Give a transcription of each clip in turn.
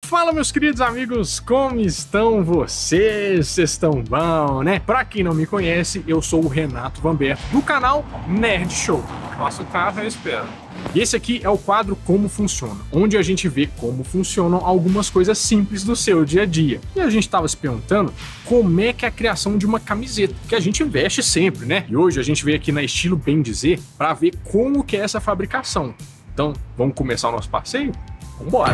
Fala, meus queridos amigos, como estão vocês? Vocês estão bom, né? Pra quem não me conhece, eu sou o Renato Vamberto, do canal Nerd Show. Nosso carro eu espero. E esse aqui é o quadro Como Funciona, onde a gente vê como funcionam algumas coisas simples do seu dia a dia. E a gente estava se perguntando como é que é a criação de uma camiseta, que a gente veste sempre, né? E hoje a gente veio aqui na Estilo Bem Dizer para ver como que é essa fabricação. Então, vamos começar o nosso passeio? Vambora!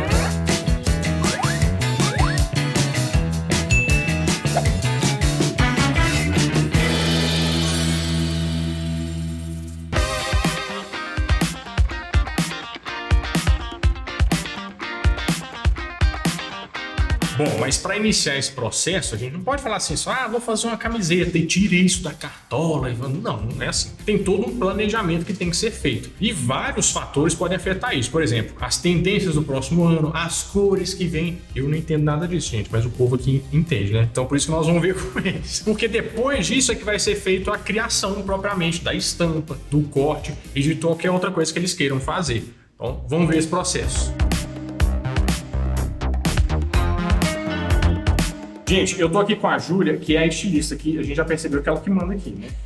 Bom, mas para iniciar esse processo, a gente não pode falar assim, só, vou fazer uma camiseta e tirei isso da cartola. Não, não é assim. Tem todo um planejamento que tem que ser feito. E vários fatores podem afetar isso. Por exemplo, as tendências do próximo ano, as cores que vêm. Eu não entendo nada disso, gente, mas o povo aqui entende, né? Então por isso que nós vamos ver com eles. Porque depois disso é que vai ser feito a criação propriamente da estampa, do corte e de qualquer outra coisa que eles queiram fazer. Então vamos ver esse processo. Gente, eu tô aqui com a Júlia, que é a estilista aqui, a gente já percebeu que é ela que manda aqui, né?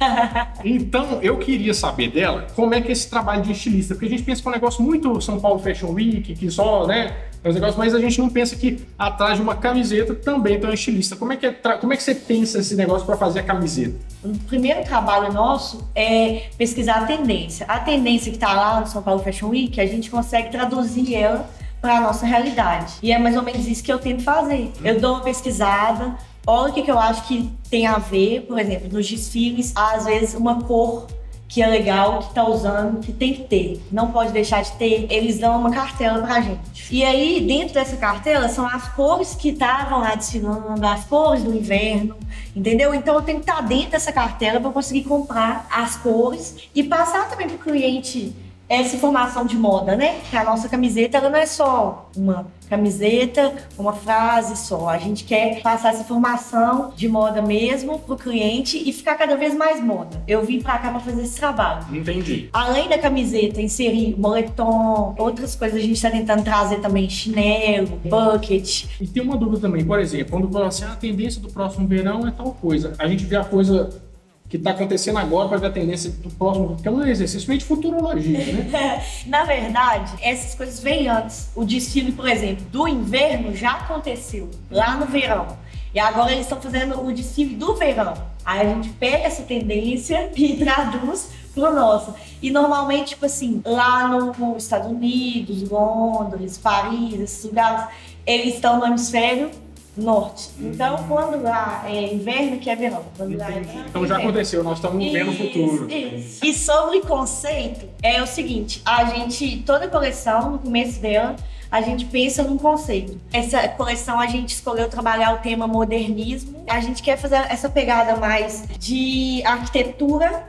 Então, eu queria saber dela como é que é esse trabalho de estilista, porque a gente pensa que é um negócio muito São Paulo Fashion Week, que só, né, é um negócio, mas a gente não pensa que atrás de uma camiseta também tem um estilista. Como é que você pensa esse negócio para fazer a camiseta? O primeiro trabalho nosso é pesquisar a tendência. A tendência que está lá no São Paulo Fashion Week, a gente consegue traduzir ela para a nossa realidade. E é mais ou menos isso que eu tento fazer. Eu dou uma pesquisada, olha o que eu acho que tem a ver, por exemplo, nos desfiles, às vezes uma cor que é legal, que tá usando, que tem que ter, não pode deixar de ter, eles dão uma cartela pra gente. E aí, dentro dessa cartela, são as cores que estavam lá desfilando, as cores do inverno, entendeu? Então eu tenho que estar dentro dessa cartela para conseguir comprar as cores e passar também pro cliente essa informação de moda, né? Que a nossa camiseta, ela não é só uma camiseta, uma frase só. A gente quer passar essa informação de moda mesmo pro cliente e ficar cada vez mais moda. Eu vim pra cá pra fazer esse trabalho. Entendi. Além da camiseta, inserir moletom, outras coisas a gente tá tentando trazer também, chinelo, bucket. E tem uma dúvida também, por exemplo, quando fala assim, a tendência do próximo verão é tal coisa. A gente vê a coisa que está acontecendo agora para ver a tendência do próximo, que é um exercício meio de futurologia, né? Na verdade, essas coisas vêm antes. O desfile, por exemplo, do inverno já aconteceu lá no verão. E agora eles estão fazendo o desfile do verão. Aí a gente pega essa tendência e traduz pro nosso. E normalmente, tipo assim, lá nos Estados Unidos, Londres, Paris, esses lugares, eles estão no hemisfério norte. Então, quando lá é inverno, que é verão. Quando lá é verão, então já aconteceu, nós estamos vendo o futuro. Isso. E sobre conceito, é o seguinte, a gente, toda coleção, no começo dela, a gente pensa num conceito. Essa coleção a gente escolheu trabalhar o tema modernismo. A gente quer fazer essa pegada mais de arquitetura,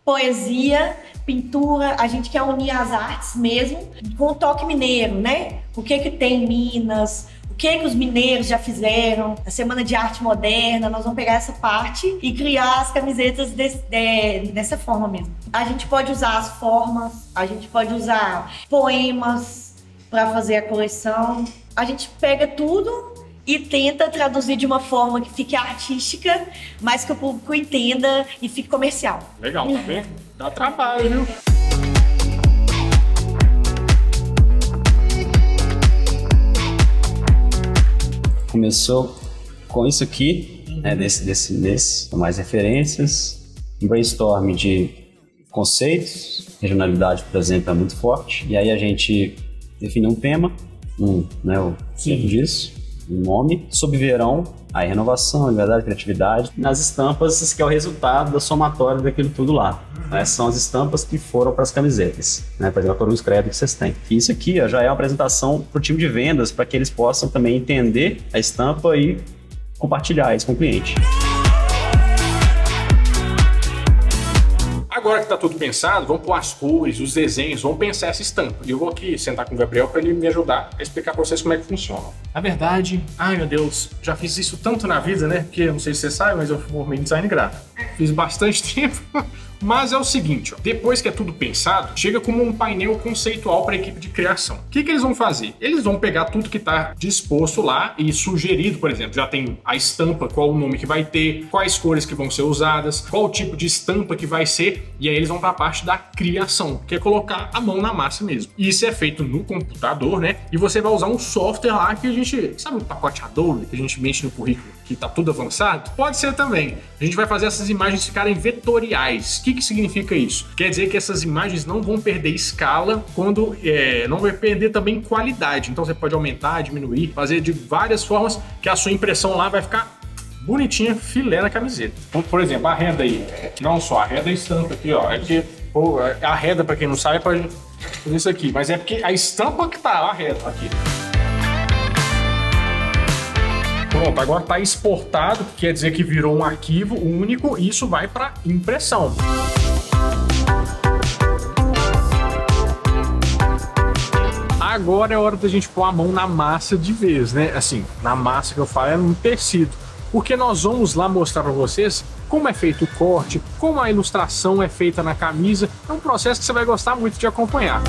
poesia, pintura. A gente quer unir as artes mesmo com o toque mineiro, né? O que tem em Minas, o que os mineiros já fizeram, a Semana de Arte Moderna, nós vamos pegar essa parte e criar as camisetas dessa forma mesmo. A gente pode usar as formas, a gente pode usar poemas para fazer a coleção. A gente pega tudo e tenta traduzir de uma forma que fique artística, mas que o público entenda e fique comercial. Legal, tá vendo? Dá trabalho, viu? Começou com isso aqui, né, com mais referências, um brainstorm de conceitos, regionalidade, por exemplo, é muito forte, e aí a gente definiu um tema, né, o centro disso, um nome, sob verão, aí renovação, liberdade, criatividade. Nas estampas, esse que é o resultado da somatória daquilo tudo lá. Né? São as estampas que foram para as camisetas, né? Por exemplo, a Cruz Credo que vocês têm. E isso aqui ó, já é uma apresentação para o time de vendas, para que eles possam também entender a estampa e compartilhar isso com o cliente. Agora que tá tudo pensado, vamos pôr as cores, os desenhos, vamos pensar essa estampa. E eu vou aqui sentar com o Gabriel para ele me ajudar a explicar para vocês como é que funciona. Na verdade, ai meu Deus, já fiz isso tanto na vida, né? Porque eu não sei se você sabe, mas eu formei em design gráfico. Fiz bastante tempo, Mas é o seguinte, ó, depois que é tudo pensado, chega como um painel conceitual para a equipe de criação. O que eles vão fazer? Eles vão pegar tudo que está disposto lá e sugerido, por exemplo, já tem a estampa, qual o nome que vai ter, quais cores que vão ser usadas, qual o tipo de estampa que vai ser, e aí eles vão para a parte da criação, que é colocar a mão na massa mesmo. E isso é feito no computador, né? E você vai usar um software lá que a gente, sabe o pacote Adobe que a gente mexe no currículo, que tá tudo avançado? Pode ser também. A gente vai fazer essas imagens ficarem vetoriais. O que significa isso? Quer dizer que essas imagens não vão perder escala quando não vai perder também qualidade. Então você pode aumentar, diminuir, fazer de várias formas que a sua impressão lá vai ficar bonitinha, filé na camiseta. Então, por exemplo, a reda aí, não só a reda, a estampa aqui, ó. A reda, para quem não sabe, é para fazer isso aqui, mas é porque a estampa que tá a reda aqui. Pronto, agora está exportado, que quer dizer que virou um arquivo único e isso vai para impressão. Agora é hora da gente pôr a mão na massa de vez, né? Assim, na massa que eu falo é no tecido. Porque nós vamos lá mostrar para vocês como é feito o corte, como a ilustração é feita na camisa. É um processo que você vai gostar muito de acompanhar.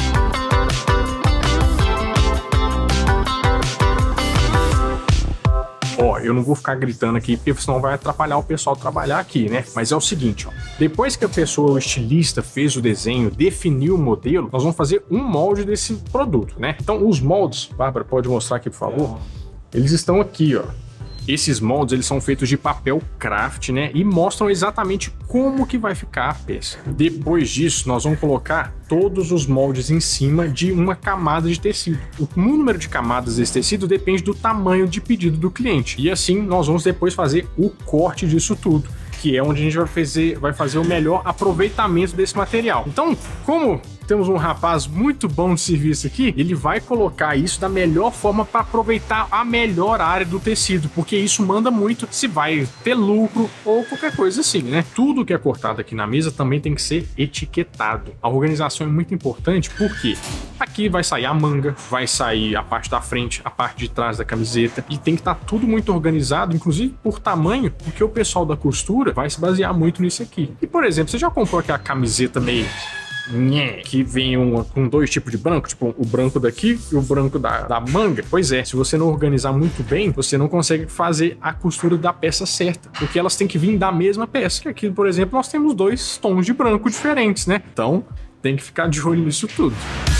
Ó, eu não vou ficar gritando aqui, porque senão vai atrapalhar o pessoal trabalhar aqui, né? Mas é o seguinte, ó. Depois que a pessoa, o estilista, fez o desenho, definiu o modelo, nós vamos fazer um molde desse produto, né? Então, os moldes, Bárbara, pode mostrar aqui, por favor? Eles estão aqui, ó. Esses moldes, eles são feitos de papel craft, né? E mostram exatamente como que vai ficar a peça. Depois disso, nós vamos colocar todos os moldes em cima de uma camada de tecido. O número de camadas desse tecido depende do tamanho de pedido do cliente. E assim, nós vamos depois fazer o corte disso tudo, que é onde a gente vai fazer o melhor aproveitamento desse material. Então, como temos um rapaz muito bom de serviço aqui, ele vai colocar isso da melhor forma para aproveitar a melhor área do tecido, porque isso manda muito se vai ter lucro ou qualquer coisa assim, né? Tudo que é cortado aqui na mesa também tem que ser etiquetado. A organização é muito importante porque aqui vai sair a manga, vai sair a parte da frente, a parte de trás da camiseta e tem que estar tudo muito organizado, inclusive por tamanho, porque o pessoal da costura vai se basear muito nisso aqui. E, por exemplo, você já comprou aquela camiseta meio que vem com dois tipos de branco, tipo o branco daqui e o branco da manga? Pois é, se você não organizar muito bem, você não consegue fazer a costura da peça certa, porque elas têm que vir da mesma peça. Que aqui, por exemplo, nós temos dois tons de branco diferentes, né? Então, tem que ficar de olho nisso tudo.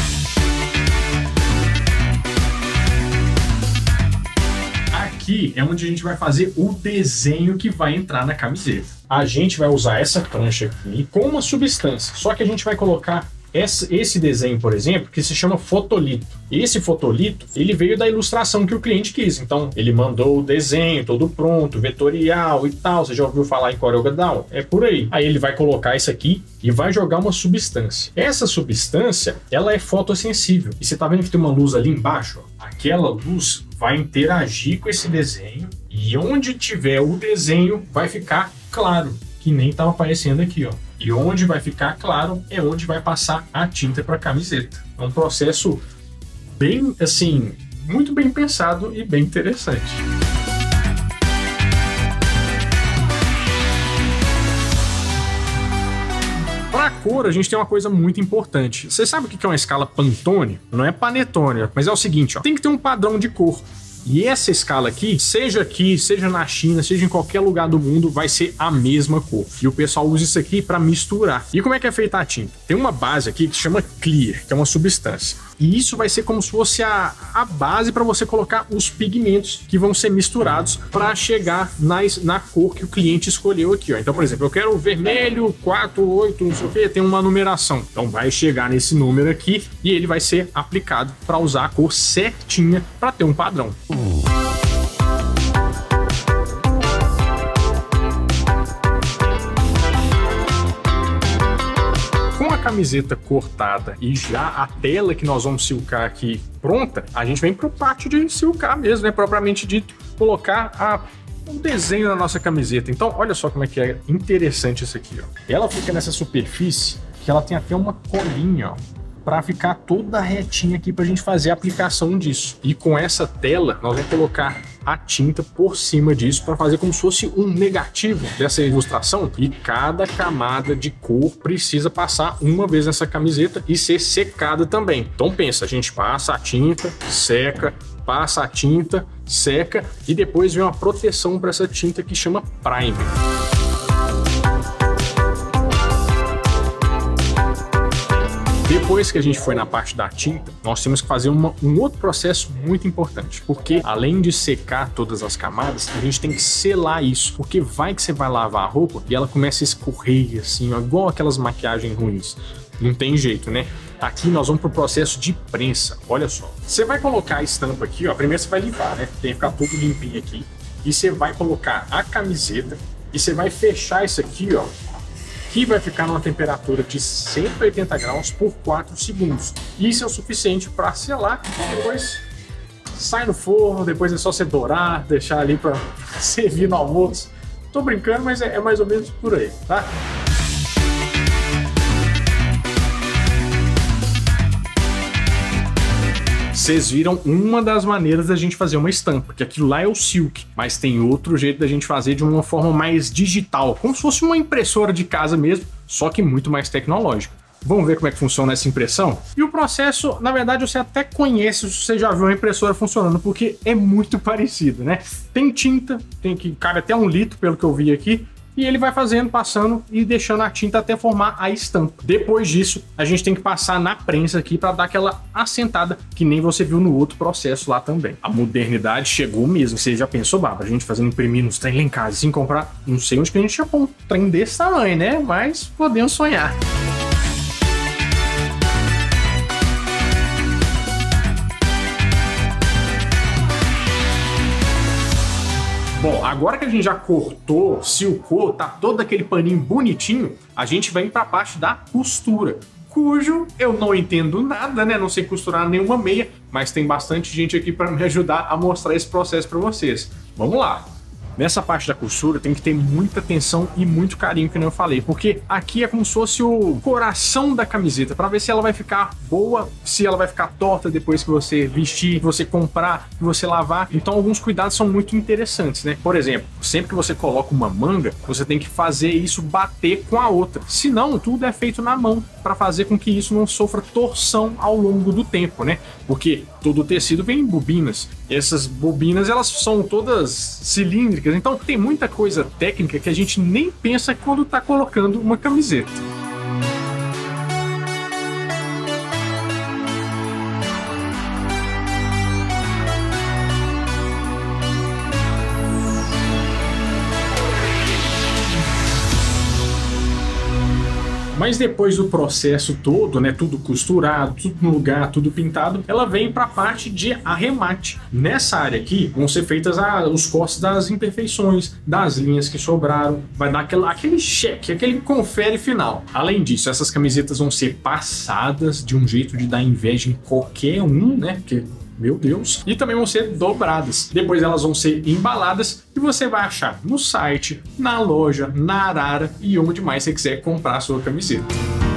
Aqui é onde a gente vai fazer o desenho que vai entrar na camiseta. A gente vai usar essa prancha aqui com uma substância, só que a gente vai colocar esse desenho, por exemplo, que se chama fotolito. Esse fotolito, ele veio da ilustração que o cliente quis. Então, ele mandou o desenho todo pronto, vetorial e tal. Você já ouviu falar em CorelDRAW? É por aí. Aí ele vai colocar isso aqui e vai jogar uma substância. Essa substância, ela é fotossensível. E você tá vendo que tem uma luz ali embaixo? Ó? Aquela luz vai interagir com esse desenho e onde tiver o desenho vai ficar claro, que nem estava aparecendo aqui, ó. E onde vai ficar claro é onde vai passar a tinta para a camiseta. É um processo bem, assim, muito bem pensado e bem interessante. Para a cor, a gente tem uma coisa muito importante. Você sabe o que é uma escala Pantone? Não é Panetone, mas é o seguinte, ó, tem que ter um padrão de cor. E essa escala aqui, seja na China, seja em qualquer lugar do mundo, vai ser a mesma cor. E o pessoal usa isso aqui para misturar. E como é que é feita a tinta? Tem uma base aqui que se chama Clear, que é uma substância. E isso vai ser como se fosse a base para você colocar os pigmentos que vão ser misturados para chegar na cor que o cliente escolheu aqui, ó. Então, por exemplo, eu quero o vermelho 48, não sei o que, tem uma numeração. Então vai chegar nesse número aqui e ele vai ser aplicado para usar a cor certinha para ter um padrão. Com a camiseta cortada e já a tela que nós vamos silcar aqui pronta, a gente vem para o parte de silcar mesmo, né? Propriamente dito, colocar o desenho da nossa camiseta. Então, olha só como é que é interessante isso aqui, ó. Ela fica nessa superfície que ela tem até uma colinha, ó, para ficar toda retinha aqui para a gente fazer a aplicação disso. E com essa tela, nós vamos colocar a tinta por cima disso para fazer como se fosse um negativo dessa ilustração. E cada camada de cor precisa passar uma vez nessa camiseta e ser secada também. Então pensa, a gente passa a tinta, seca, passa a tinta, seca e depois vem uma proteção para essa tinta que chama primer. Depois que a gente foi na parte da tinta, nós temos que fazer um outro processo muito importante, porque além de secar todas as camadas, a gente tem que selar isso, porque vai que você vai lavar a roupa e ela começa a escorrer assim, ó, igual aquelas maquiagens ruins. Não tem jeito, né? Aqui nós vamos pro processo de prensa, olha só. Você vai colocar a estampa aqui, ó, primeiro você vai limpar, né? Tem que ficar tudo limpinho aqui. E você vai colocar a camiseta e você vai fechar isso aqui, ó. Que vai ficar numa temperatura de 180 graus por 4 segundos. Isso é o suficiente para selar. Depois sai no forno, depois é só você dourar, deixar ali para servir no almoço. Tô brincando, mas é mais ou menos por aí, tá? Vocês viram uma das maneiras da gente fazer uma estampa, que aquilo lá é o silk, mas tem outro jeito da gente fazer de uma forma mais digital, como se fosse uma impressora de casa mesmo, só que muito mais tecnológica. Vamos ver como é que funciona essa impressão? E o processo, na verdade, você até conhece se você já viu uma impressora funcionando, porque é muito parecido, né? Tem tinta, tem que cabe até 1 litro, pelo que eu vi aqui, e ele vai fazendo, passando e deixando a tinta até formar a estampa. Depois disso, a gente tem que passar na prensa aqui para dar aquela assentada que nem você viu no outro processo lá também. A modernidade chegou mesmo. Você já pensou, Baba? A gente fazendo imprimir nos trem lá em casa, sem comprar, não sei onde que a gente ia pôr um trem desse tamanho, né? Mas podemos sonhar. Bom, agora que a gente já cortou, silcou, tá todo aquele paninho bonitinho, a gente vai para a parte da costura, cujo eu não entendo nada, né? Não sei costurar nenhuma meia, mas tem bastante gente aqui para me ajudar a mostrar esse processo para vocês. Vamos lá! Nessa parte da costura tem que ter muita atenção e muito carinho, que eu falei, porque aqui é como se fosse o coração da camiseta, para ver se ela vai ficar boa, se ela vai ficar torta depois que você vestir, que você comprar, que você lavar. Então alguns cuidados são muito interessantes, né? Por exemplo, sempre que você coloca uma manga, você tem que fazer isso bater com a outra. Senão, tudo é feito na mão, para fazer com que isso não sofra torção ao longo do tempo, né? Porque todo o tecido vem em bobinas. Essas bobinas, elas são todas cilíndricas, então tem muita coisa técnica que a gente nem pensa quando tá colocando uma camiseta. Mas depois do processo todo, né, tudo costurado, tudo no lugar, tudo pintado, ela vem para a parte de arremate. Nessa área aqui vão ser feitas os cortes das imperfeições, das linhas que sobraram, vai dar aquele cheque, aquele confere final. Além disso, essas camisetas vão ser passadas de um jeito de dar inveja em qualquer um, né, porque meu Deus, e também vão ser dobradas. Depois elas vão ser embaladas e você vai achar no site, na loja, na Arara e onde mais você quiser comprar a sua camiseta.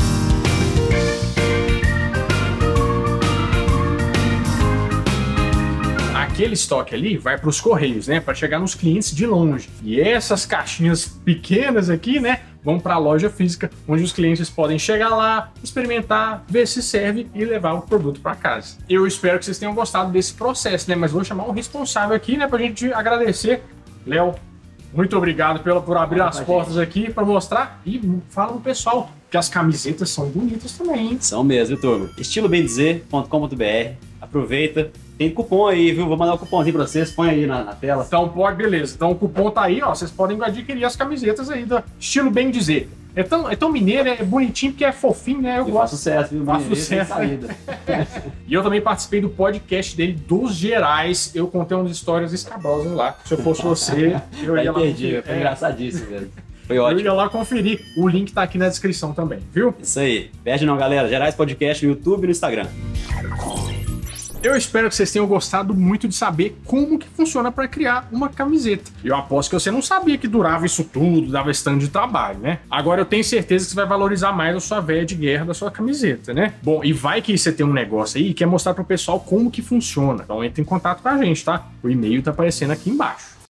Aquele estoque ali vai para os correios, né, para chegar nos clientes de longe. E essas caixinhas pequenas aqui, né, vão para a loja física, onde os clientes podem chegar lá, experimentar, ver se serve e levar o produto para casa. Eu espero que vocês tenham gostado desse processo, né, mas vou chamar um responsável aqui, né, para a gente agradecer. Léo, muito obrigado por abrir as portas aqui para mostrar e fala pro pessoal que as camisetas são bonitas também, hein? São mesmo, turma. estilobemdizer.com.br. Aproveita. Tem cupom aí, viu? Vou mandar o cupomzinho pra vocês, põe aí na tela. Então pode, beleza. Então o cupom tá aí, ó. Vocês podem adquirir as camisetas aí do Estilo Bem Dizer. É tão mineiro, é bonitinho porque é fofinho, né? Eu gosto. Faz sucesso, viu? Faz sucesso. E eu também participei do podcast dele, dos Gerais. Eu contei umas histórias escabrosas lá. Se eu fosse você, eu ia lá. Entendi, foi engraçadíssimo mesmo. Foi ótimo. Eu ia lá conferir. O link tá aqui na descrição também, viu? Isso aí. Perde não, galera. Gerais Podcast no YouTube e no Instagram. Eu espero que vocês tenham gostado muito de saber como que funciona para criar uma camiseta. Eu aposto que você não sabia que durava isso tudo, dava esse tanto de trabalho, né? Agora eu tenho certeza que você vai valorizar mais a sua véia de guerra da sua camiseta, né? Bom, e vai que você tem um negócio aí e quer mostrar pro pessoal como que funciona. Então entre em contato com a gente, tá? O e-mail tá aparecendo aqui embaixo.